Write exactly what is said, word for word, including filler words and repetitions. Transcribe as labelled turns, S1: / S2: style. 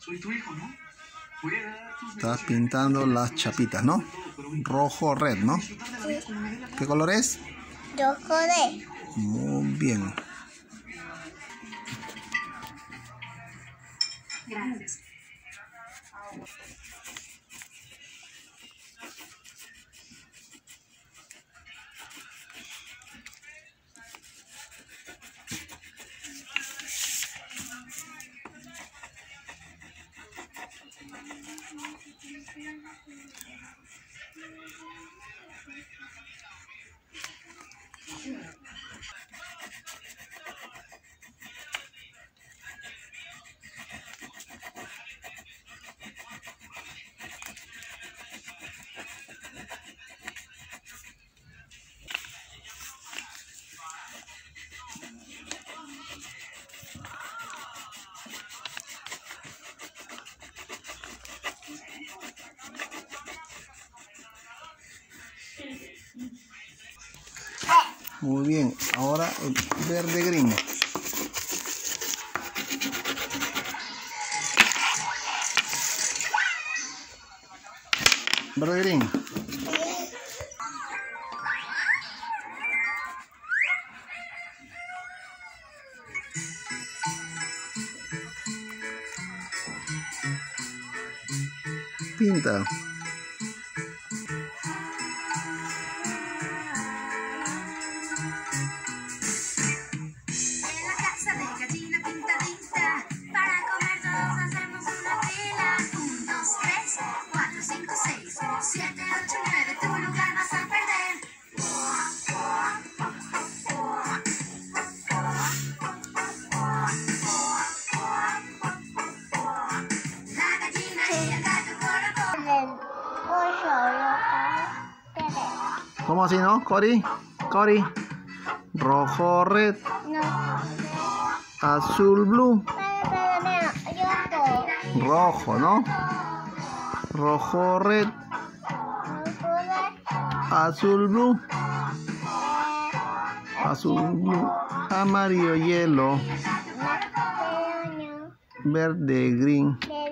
S1: Estás pintando las chapitas, ¿no? Rojo, red, ¿no?
S2: Sí.
S1: ¿Qué color es?
S2: Rojo de.
S1: Muy bien.
S3: Gracias.
S1: Muy bien. Ahora el verde green. Verde green. Pinta. ¿Cómo así, no? Cori, Cori. Rojo, red.
S2: No.
S1: Azul, blue.
S2: Pero, pero, mira, yo estoy.
S1: Rojo, ¿no? Rojo, red.
S2: Rojo de.
S1: Azul, blue. Azul, blue. Amarillo, hielo. Verde, green.